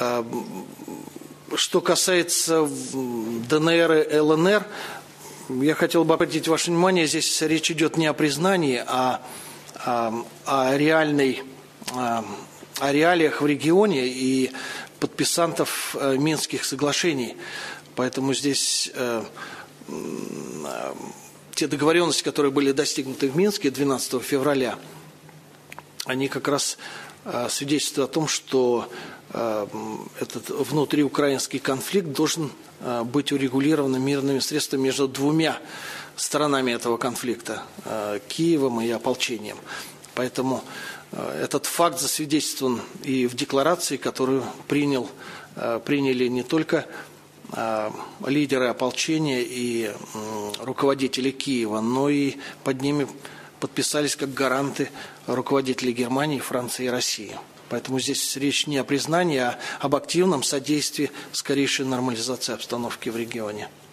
Что касается ДНР и ЛНР, я хотел бы обратить ваше внимание, здесь речь идет не о признании, а о реальных реалиях в регионе и подписантов Минских соглашений. Поэтому здесь те договоренности, которые были достигнуты в Минске 12 февраля, они как раз свидетельствуют о том, что этот внутриукраинский конфликт должен быть урегулирован мирными средствами между двумя сторонами этого конфликта – Киевом и ополчением. Поэтому этот факт засвидетельствован и в декларации, которую приняли не только лидеры ополчения и руководители Киева, но и под ними подписались как гаранты руководители Германии, Франции и России. Поэтому здесь речь не о признании, а об активном содействии скорейшей нормализации обстановки в регионе.